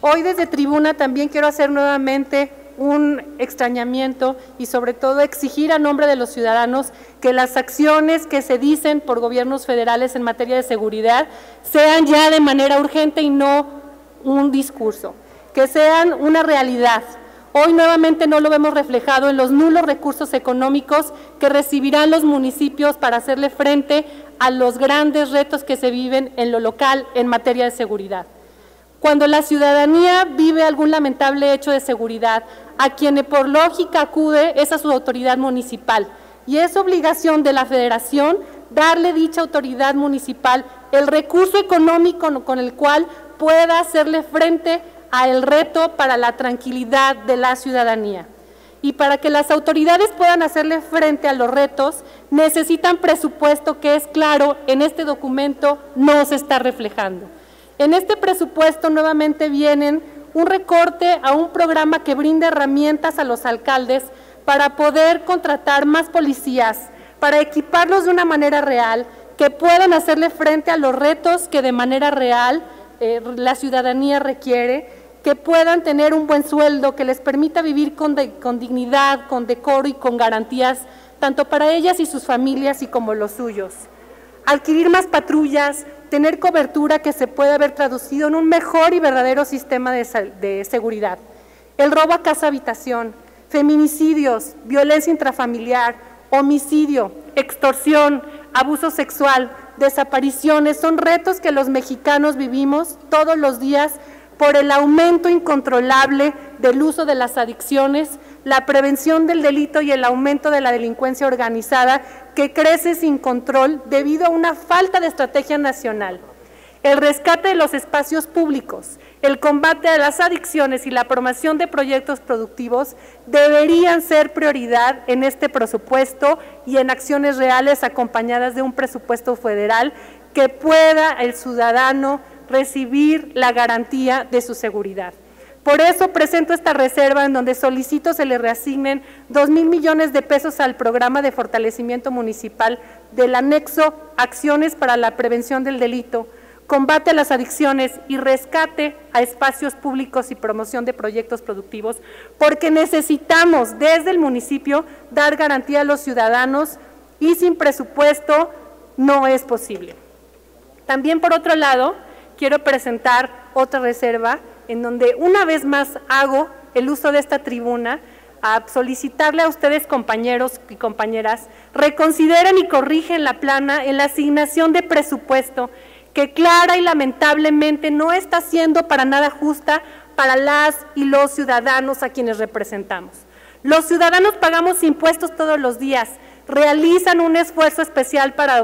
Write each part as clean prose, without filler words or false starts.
Hoy desde tribuna también quiero hacer nuevamente un extrañamiento y sobre todo exigir a nombre de los ciudadanos que las acciones que se dicen por gobiernos federales en materia de seguridad sean ya de manera urgente y no un discurso, que sean una realidad. Hoy nuevamente no lo vemos reflejado en los nulos recursos económicos que recibirán los municipios para hacerle frente a los grandes retos que se viven en lo local en materia de seguridad. Cuando la ciudadanía vive algún lamentable hecho de seguridad, a quien por lógica acude es a su autoridad municipal y es obligación de la Federación darle dicha autoridad municipal el recurso económico con el cual pueda hacerle frente al reto para la tranquilidad de la ciudadanía. Y para que las autoridades puedan hacerle frente a los retos, necesitan presupuesto que es claro, en este documento no se está reflejando. En este presupuesto nuevamente vienen un recorte a un programa que brinda herramientas a los alcaldes para poder contratar más policías, para equiparlos de una manera real, que puedan hacerle frente a los retos que de manera real la ciudadanía requiere, que puedan tener un buen sueldo, que les permita vivir con dignidad, con decoro y con garantías, tanto para ellas y sus familias y como los suyos. Adquirir más patrullas, tener cobertura que se pueda haber traducido en un mejor y verdadero sistema de seguridad. El robo a casa-habitación, feminicidios, violencia intrafamiliar, homicidio, extorsión, abuso sexual, desapariciones, son retos que los mexicanos vivimos todos los días por el aumento incontrolable del uso de las adicciones, la prevención del delito y el aumento de la delincuencia organizada que crece sin control debido a una falta de estrategia nacional. El rescate de los espacios públicos, el combate a las adicciones y la promoción de proyectos productivos deberían ser prioridad en este presupuesto y en acciones reales acompañadas de un presupuesto federal que pueda el ciudadano recibir la garantía de su seguridad. Por eso presento esta reserva en donde solicito se le reasignen 2,000 millones de pesos al programa de fortalecimiento municipal del anexo Acciones para la Prevención del Delito, combate a las adicciones y rescate a espacios públicos y promoción de proyectos productivos, porque necesitamos desde el municipio dar garantía a los ciudadanos y sin presupuesto no es posible. También por otro lado, quiero presentar otra reserva en donde una vez más hago el uso de esta tribuna a solicitarle a ustedes, compañeros y compañeras, reconsideren y corrigen la plana en la asignación de presupuesto que clara y lamentablemente no está siendo para nada justa para las y los ciudadanos a quienes representamos. Los ciudadanos pagamos impuestos todos los días, realizan un esfuerzo especial para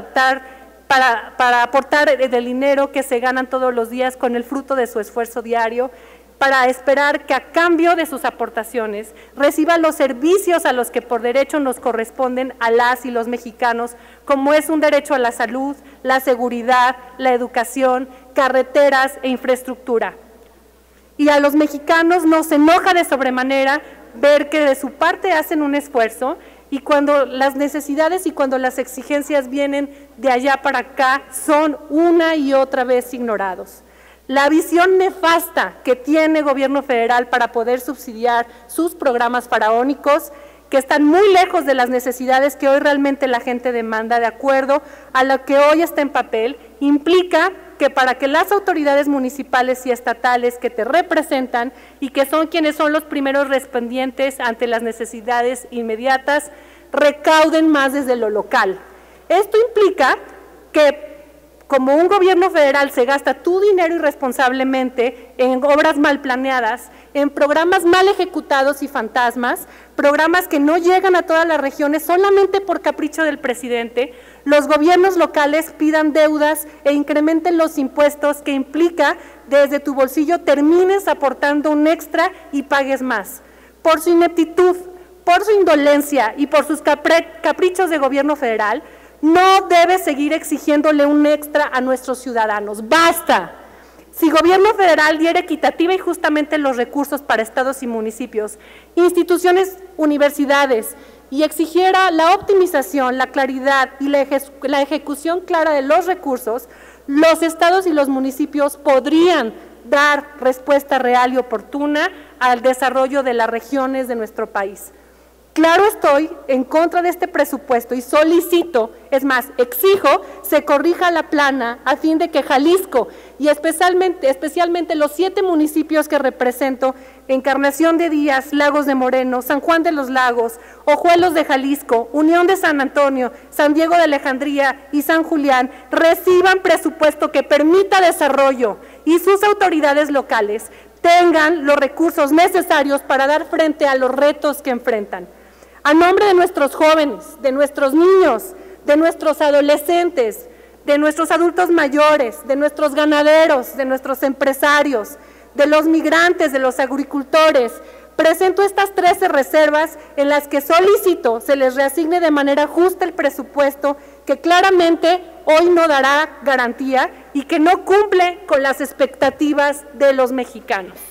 aportar el dinero que se ganan todos los días con el fruto de su esfuerzo diario, para esperar que a cambio de sus aportaciones reciban los servicios a los que por derecho nos corresponden a las y los mexicanos, como es un derecho a la salud, la seguridad, la educación, carreteras e infraestructura. Y a los mexicanos nos enoja de sobremanera ver que de su parte hacen un esfuerzo y cuando las necesidades y cuando las exigencias vienen de allá para acá son una y otra vez ignorados. La visión nefasta que tiene el gobierno federal para poder subsidiar sus programas faraónicos, que están muy lejos de las necesidades que hoy realmente la gente demanda, de acuerdo a lo que hoy está en papel, implica que para que las autoridades municipales y estatales que te representan y que son quienes son los primeros respondientes ante las necesidades inmediatas, recauden más desde lo local. Esto implica que como un gobierno federal se gasta tu dinero irresponsablemente en obras mal planeadas, en programas mal ejecutados y fantasmas, programas que no llegan a todas las regiones solamente por capricho del presidente, los gobiernos locales pidan deudas e incrementen los impuestos que implica desde tu bolsillo termines aportando un extra y pagues más. Por su ineptitud, por su indolencia y por sus caprichos de gobierno federal, no debe seguir exigiéndole un extra a nuestros ciudadanos. ¡Basta! Si gobierno federal diera equitativa y justamente los recursos para estados y municipios, instituciones, universidades, y exigiera la optimización, la claridad y la ejecución clara de los recursos, los estados y los municipios podrían dar respuesta real y oportuna al desarrollo de las regiones de nuestro país. Claro, estoy en contra de este presupuesto y solicito, es más, exijo, se corrija la plana a fin de que Jalisco y especialmente los 7 municipios que represento, Encarnación de Díaz, Lagos de Moreno, San Juan de los Lagos, Ojuelos de Jalisco, Unión de San Antonio, San Diego de Alejandría y San Julián, reciban presupuesto que permita desarrollo y sus autoridades locales tengan los recursos necesarios para dar frente a los retos que enfrentan. A nombre de nuestros jóvenes, de nuestros niños, de nuestros adolescentes, de nuestros adultos mayores, de nuestros ganaderos, de nuestros empresarios, de los migrantes, de los agricultores, presento estas 13 reservas en las que solicito se les reasigne de manera justa el presupuesto que claramente hoy no dará garantía y que no cumple con las expectativas de los mexicanos.